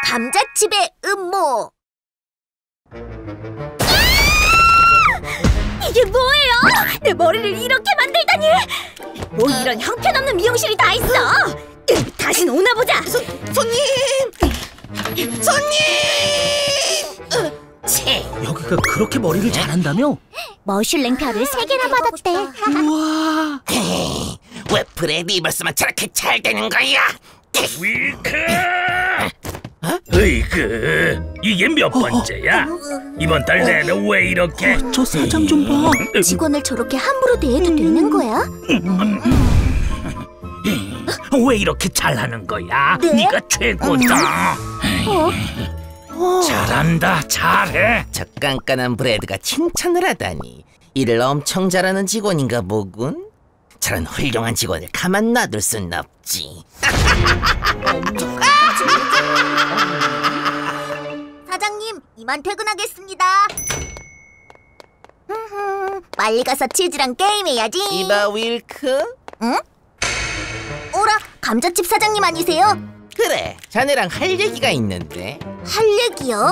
감자칩의 음모. 이게 뭐예요? 내 머리를 이렇게 만들다니! 뭐 이런 형편없는 미용실이 다 있어! 다신 오나 보자! 손님! 여기가 그렇게 머리를 잘한다며? 머슐랭 별을 3개나 받았대. 우와. 왜 브래드 이발소만 저렇게 잘 되는 거야? 윌크! 으이그, 이게 몇 번째야? 이번 달 내내 왜 이렇게? 저 사장 좀 봐. 직원을 저렇게 함부로 대해도 되는 거야? 왜 이렇게 잘하는 거야? 네? 네가 최고다. 잘한다, 잘해. 저 깐깐한 브래드가 칭찬을 하다니. 일을 엄청 잘하는 직원인가 보군. 저런 훌륭한 직원을 가만 놔둘 순 없지. 사장님, 이만 퇴근하겠습니다. 빨리 가서 치즈랑 게임해야지. 이봐 윌크. 응? 오라, 감자칩 사장님 아니세요? 그래, 자네랑 할 얘기가 있는데. 할 얘기요?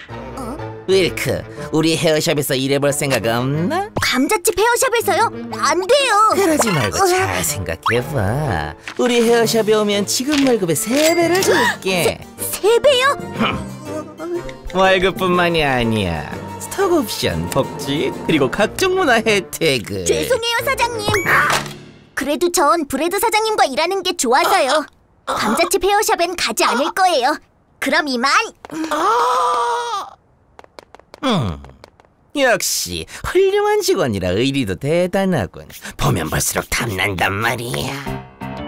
윌크, 우리 헤어샵에서 일해볼 생각 없나? 감자칩 헤어샵에서요? 안 돼요. 그러지 말고 잘 생각해봐. 우리 헤어샵에 오면 지금 월급의 3배를 줄게. 3배요? 월급뿐만이 아니야. 스톡 옵션, 복지, 그리고 각종 문화 혜택을. 죄송해요, 사장님. 그래도 전 브레드 사장님과 일하는 게 좋아서요. 감자칩 헤어샵엔 가지 않을 거예요. 그럼 이만. 역시 훌륭한 직원이라 의리도 대단하군. 보면 볼수록 탐난단 말이야.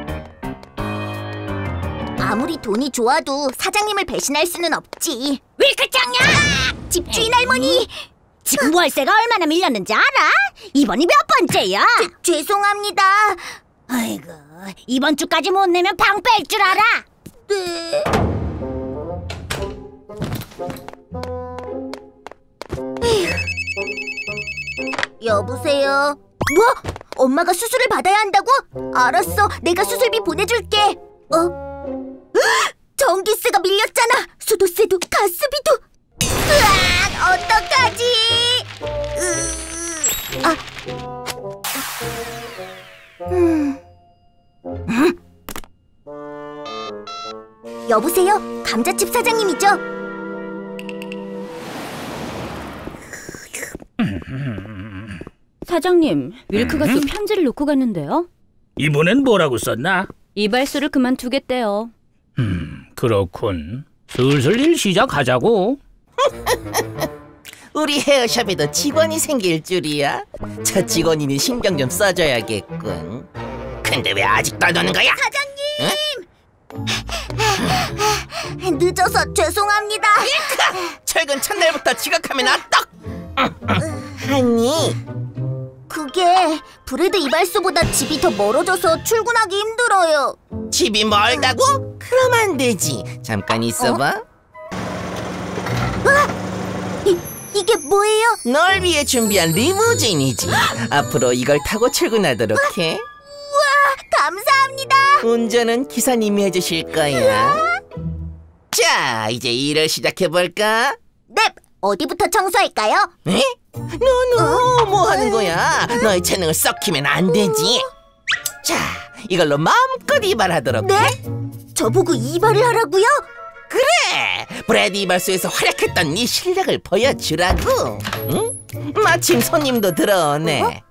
아무리 돈이 좋아도 사장님을 배신할 수는 없지. 윌크짱야! 집주인 할머니! 지금 월세가 얼마나 밀렸는지 알아? 이번이 몇 번째야? 죄송합니다. 아이고, 이번 주까지 못 내면 방 뺄 줄 알아? 네. 여보세요? 뭐? 엄마가 수술을 받아야 한다고? 알았어, 내가 수술비 보내줄게. 전기세가 밀렸잖아. 수도세도 가스비도. 으악, 어떡하지? 여보세요? 감자칩 사장님이죠? 사장님, 윌크가 또 편지를 놓고 갔는데요. 이번엔 뭐라고 썼나? 이발소를 그만두겠대요. 그렇군. 슬슬 일 시작하자고. 우리 헤어샵에도 직원이 생길 줄이야. 저 직원이니 신경 좀 써줘야겠군. 근데 왜 아직도 안 오는 거야? 사장님! 늦어서 죄송합니다. 최근 첫날부터 지각하면 어떡? 하니? 그게 브레드 이발소보다 집이 더 멀어져서 출근하기 힘들어요. 집이 멀다고? 그럼 안 되지. 잠깐 있어봐. 이게 뭐예요? 널 위해 준비한 리무진이지. 앞으로 이걸 타고 출근하도록 해. 우와, 감사합니다. 운전은 기사님이 해주실 거야. 자, 이제 일을 시작해볼까? 네, 어디부터 청소할까요? 에? 너너 뭐 하는 거야? 너의 재능을 썩히면 안 되지. 자, 이걸로 마음껏 이발하도록 해. 네? 저보고 이발을 하라고요? 그래, 브래드 이발소에서 활약했던 네 실력을 보여주라고. 응? 마침 손님도 들어오네.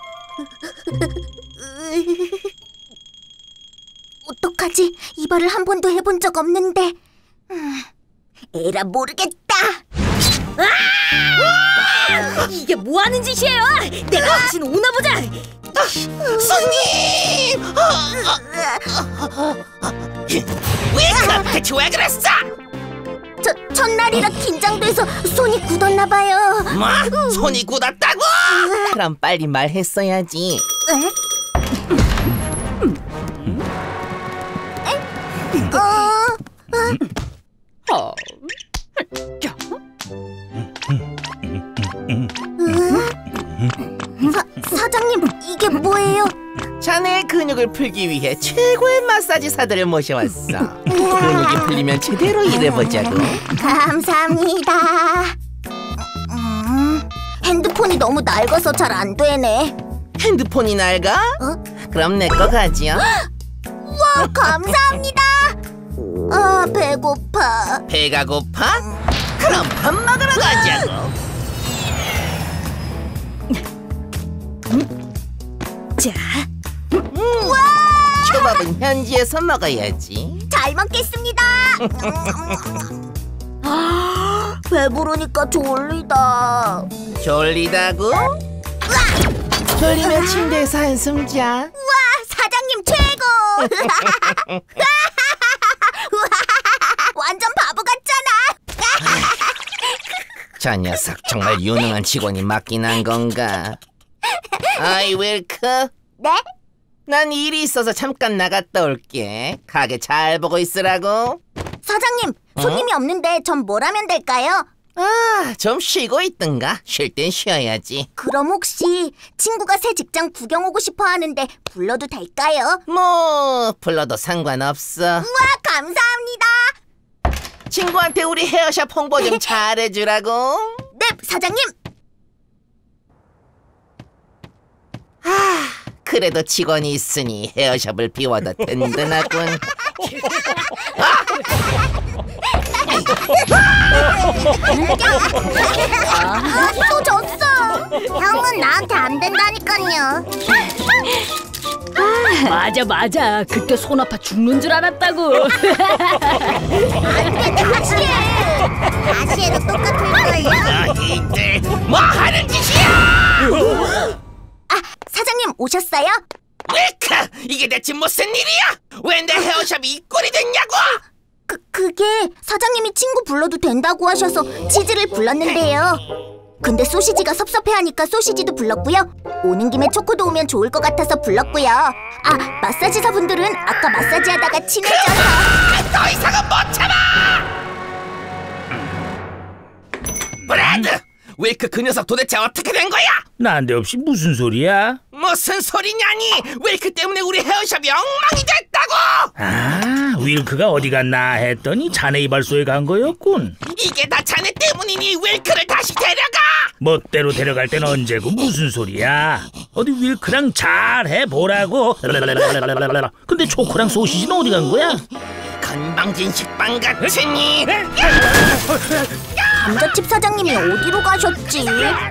어떡하지? 이발을 한 번도 해본 적 없는데. 에라 모르겠다. 이게 뭐 하는 짓이에요? 내가 다신 오나 보자. 손님! 왜 대체 왜 그랬어? 첫날이라 긴장돼서 손이 굳었나 봐요. 뭐? 손이 굳었다고? 그럼 빨리 말했어야지. 사장님, 이게 뭐예요? 자네의 근육을 풀기 위해 최고의 마사지사들을 모셔왔어. 근육이 풀리면 제대로 일해보자고. 감사합니다. 핸드폰이 너무 낡아서 잘 안 되네. 핸드폰이 낡아? 어? 그럼 내 거 가지요. 와, 감사합니다. 아, 배고파. 배가 고파? 그럼 밥 먹으러 가자고. 자, 초밥은 현지에서 먹어야지. 잘 먹겠습니다. 배부르니까 졸리다. 졸리다고? 졸리면 침대에서 한숨 자. 와, 사장님 최고. 완전 바보 같잖아. 저 녀석 정말 유능한 직원이 맞긴 한 건가? 아이 윌크, 네? 난 일이 있어서 잠깐 나갔다 올게. 가게 잘 보고 있으라고. 사장님, 손님이 없는데 전 뭘 하면 될까요? 아, 좀 쉬고 있든가. 쉴 땐 쉬어야지. 그럼 혹시 친구가 새 직장 구경 오고 싶어 하는데 불러도 될까요? 뭐 불러도 상관없어. 우와, 감사합니다. 친구한테 우리 헤어샵 홍보 좀 잘해주라고. 네, 사장님. 그래도 직원이 있으니 헤어샵을 비워도 든든하군. 또 졌어. 형은 나한테 안 된다니까요. 맞아. 그때 손 아파 죽는 줄 알았다고. 안돼, 다시 해. 다시 해도 똑같을걸요? 이들 뭐 하는 짓이야? 아, 사장님 오셨어요? 윌크, 이게 대체 무슨 일이야? 왜 내 헤어샵이 이 꼴이 됐냐고? 그게 사장님이 친구 불러도 된다고 하셔서 치즈를 불렀는데요. 근데 소시지가 섭섭해하니까 소시지도 불렀고요. 오는 김에 초코도 오면 좋을 것 같아서 불렀고요. 아, 마사지사분들은 아까 마사지하다가 친해져서. 더 이상은 못 참아! 브래드! 윌크 그 녀석 도대체 어떻게 된 거야? 난데없이 무슨 소리야? 무슨 소리냐니? 윌크 때문에 우리 헤어샵이 엉망이 됐다고! 아, 윌크가 어디 갔나 했더니 자네 이발소에 간 거였군. 이게 다 자네 때문이니 윌크를 다시 데려가! 멋대로 데려갈 땐 언제고 무슨 소리야? 어디 윌크랑 잘 해보라고. 근데 초코랑 소시지는 어디 간 거야? 건방진 식빵 같으니. 감자칩 사장님이 어디로 가셨지?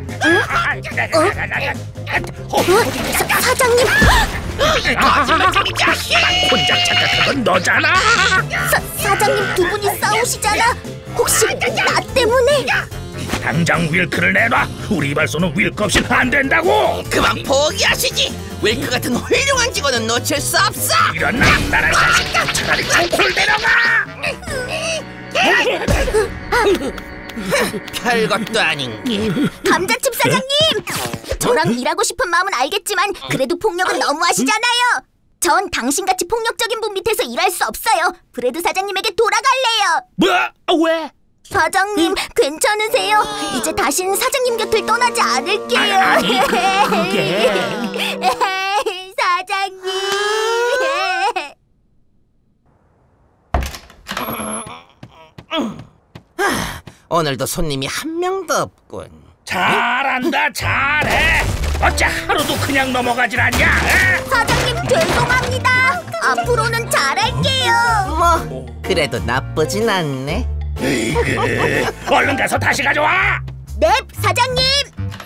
사장님! 거짓말쟁이 자식! 혼자 착각한 건 너잖아. 사장님 두 분이 싸우시잖아. 혹시 나 때문에? 당장 윌크를 내놔. 우리 이발소는 윌크 없인 안 된다고. 그만 포기하시지. 윌크 같은 훌륭한 직원은 놓칠 수 없어. 이런 낭만한 자식, 차라리 초코를 데려가. 별것도 아닌 게. 감자칩 사장님! 저랑 일하고 싶은 마음은 알겠지만 그래도 폭력은 너무하시잖아요. 전 당신같이 폭력적인 분 밑에서 일할 수 없어요. 브래드 사장님에게 돌아갈래요. 뭐? 왜? 사장님, 괜찮으세요? 이제 다시는 사장님 곁을 떠나지 않을게요. 아니, 그게... 사장님. 오늘도 손님이 한 명도 없군. 잘한다, 잘해. 어째 하루도 그냥 넘어가질 않냐? 에? 사장님, 죄송합니다. 앞으로는 잘할게요. 뭐 그래도 나쁘진 않네. 얼른 가서 다시 가져와. 네, 사장님.